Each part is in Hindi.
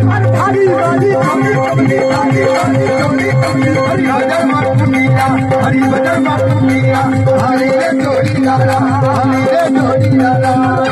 हरी वाली हरी बदल माया हरी रे जोड़ी लाला हरी रे जोड़ी लाला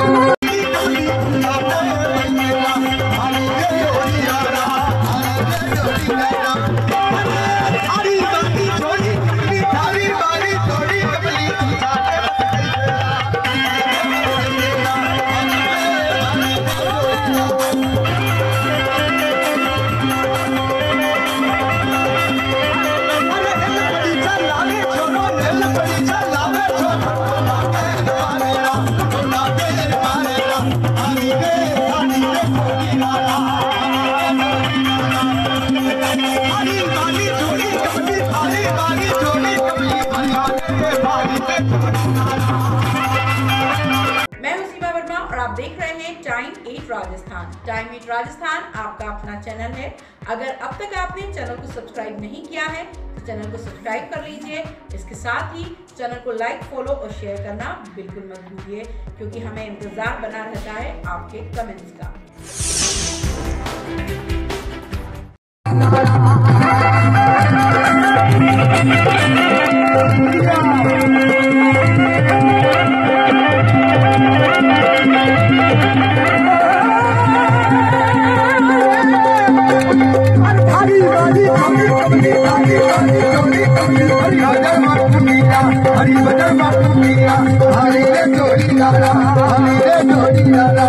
मैं हूं सीमा वर्मा और आप देख रहे हैं टाइम 8 राजस्थान। टाइम 8 राजस्थान आपका अपना चैनल है। अगर अब तक आपने चैनल को सब्सक्राइब नहीं किया है तो चैनल को सब्सक्राइब कर लीजिए। इसके साथ ही चैनल को लाइक, फॉलो और शेयर करना बिल्कुल मत भूलिए, क्योंकि हमें इंतजार बना रहता है आपके कमेंट्स का। हरी बदल माया हरी रे जोड़ी लाला हरी रे जोड़ी लाला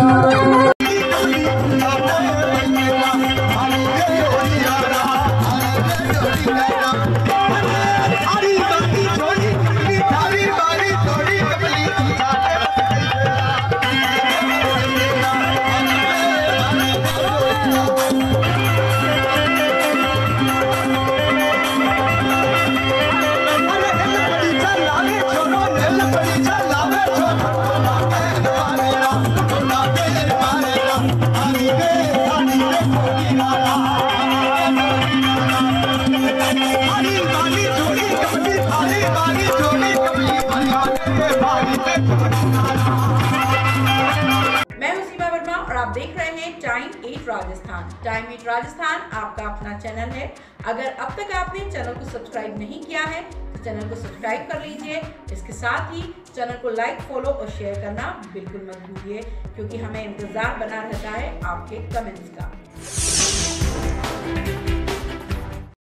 मैं हूं सीमा वर्मा और आप देख रहे हैं टाइम 8 राजस्थान। टाइम 8 राजस्थान आपका अपना चैनल है। अगर अब तक आपने चैनल को सब्सक्राइब नहीं किया है तो चैनल को सब्सक्राइब कर लीजिए। इसके साथ ही चैनल को लाइक, फॉलो और शेयर करना बिल्कुल मत भूलिए, क्योंकि हमें इंतजार बना रहता है आपके कमेंट्स का।